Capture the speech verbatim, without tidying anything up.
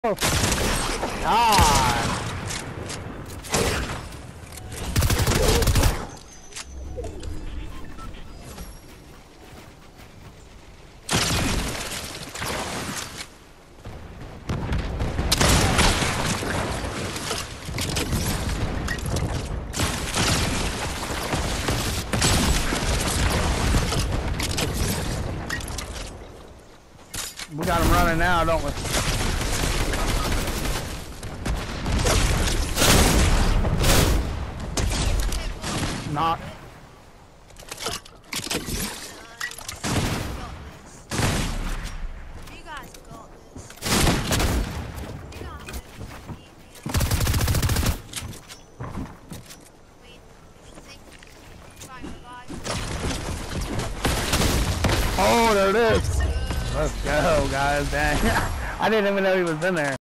Oh, God. We got him running now, don't we? Not. You guys got this. You don't have to beat me up. I mean, if you think you might revive. Oh, there it is. Let's go, guys. Dang. I didn't even know he was in there.